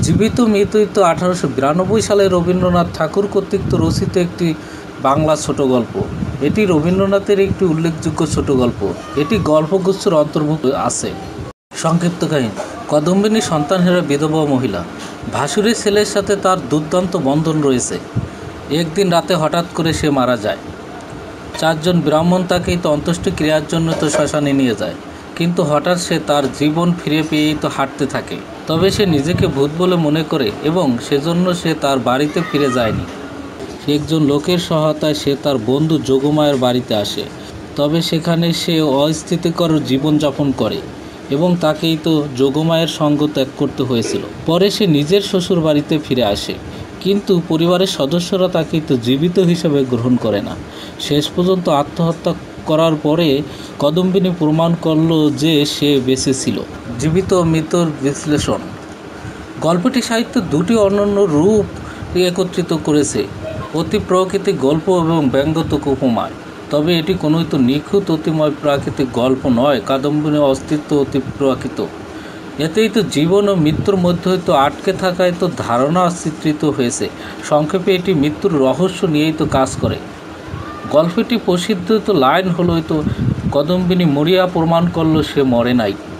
জীবিত মৃত 1892 সালে রবীন্দ্রনাথ ঠাকুর কর্তৃক রচিত একটি বাংলা ছোট গল্প। এটি রবীন্দ্রনাথের একটি উল্লেখযোগ্য ছোট গল্প। এটি গল্পগুচ্ছের অন্তর্ভুক্ত আছে। সংক্ষিপ্ত কাহিনী: কদম্বিনী সন্তানহারা বিধবা মহিলা। ভাসুরের ছেলের সাথে তার দুর্দান্ত বন্ধন রয়েছে। একদিন রাতে হঠাৎ করে সে মারা যায়। 4 জন ব্রাহ্মণ তাকে অন্ত্যেষ্টিক্রিয়ার জন্য শ্মশানে নিয়ে যায়, কিন্তু হঠাৎ সে তার জীবন ফিরে পেয়েই হাঁটতে থাকে। তবে সে নিজেকে ভূত বলে মনে করে এবং সেজন্য সে তার বাড়িতে ফিরে যায়নি। একজন লোকের সহায়তায় সে তার বন্ধু যোগমায়ার বাড়িতে আসে। তবে সেখানে সে অস্থিতিকর জীবনযাপন করে এবং তাকেই যোগমায়ের সঙ্গ ত্যাগ করতে হয়েছিল। পরে সে নিজের শ্বশুর বাড়িতে ফিরে আসে, কিন্তু পরিবারের সদস্যরা তাকে জীবিত হিসেবে গ্রহণ করে না। শেষ পর্যন্ত আত্মহত্যা করার পরে কদম্বিনী প্রমাণ করল যে সে বেঁচে ছিল। জীবিত ও মৃত্যুর বিশ্লেষণ: গল্পটি সাহিত্যের দুটি অনন্য রূপ একত্রিত করেছে: অতি প্রাকৃতিক গল্প এবং ব্যঙ্গাত্মক উপমায়। তবে এটি কোনো নিখুঁত অতিময় প্রাকৃতিক গল্প নয়। কাদম্বিনীর অস্তিত্ব অতি প্রাকৃত। এতেই জীবন ও মৃত্যুর মধ্যে আটকে থাকায় ধারণা চিত্রিত হয়েছে। সংক্ষেপে এটি মৃত্যুর রহস্য নিয়েই কাজ করে। গল্পটি প্রসিদ্ধ লাইন হলো কদম্বিনী মরিয়া প্রমাণ করলো সে মরে নাই।